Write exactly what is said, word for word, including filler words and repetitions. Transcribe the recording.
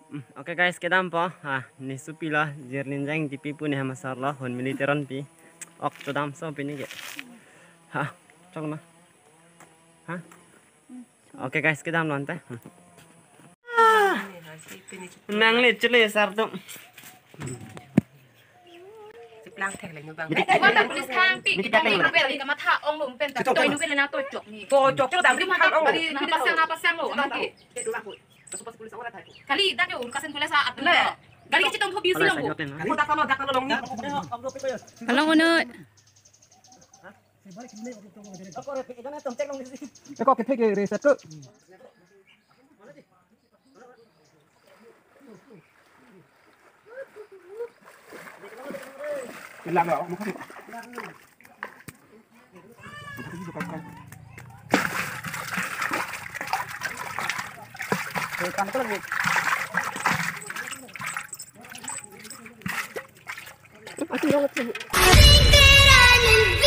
Hmm, Oke guys, kita ampo. Ah, ni supila jernin jang tipi pun ya masalah hon militeran pi. Ok, to dam so pini ke. Ha, chok na. Ha? Oke guys, kita am lonte. Nang le chule sar to. langแทงเลยนูบางว่าแบบpolice ทางปีกตรงนี้นูเป็นอะไรกับมาท่าองค์หลวงเป็นแต่ตัวนูเป็นเลยนะตัวจกนี่ตัวจกเจ้าดำที่ที่มัมัน นต้ทำองเอา di nanti pasang apa pasang lo nanti kali dah ke kasen kuliah saat tu kali kita tunggu biusi lo พูดดักกันดักกันลงนี่ Kalau ngono แล้วก็เก็บเทคเรเซอร์ก็ เป็นหลังเหรอมันเขาเออกันก็เลย I think